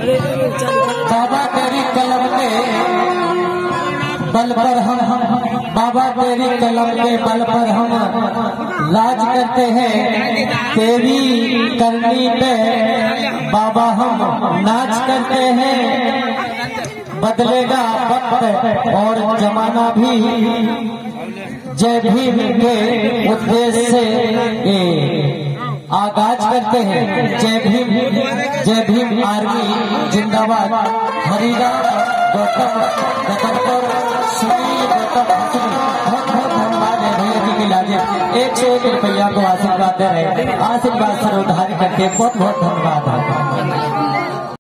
बाबा तेरी कलम के बल पर हम बाबा तेरी कलम के बल पर हम राज करते हैं, तेरी करनी पे बाबा हम नाच करते हैं। बदलेगा वक्त और जमाना भी, जय भीम के उद्देश्य से आगाज करते हैं। जय भीम आर्मी जिंदाबाद। हरिराम गौतम गतनपुर सुनील गौतम बहुत बहुत धन्यवाद है भैया जी के लागे 101 रुपया को आशीर्वाद दे रहे, आशीर्वाद सर उधारी करके बहुत बहुत धन्यवाद है।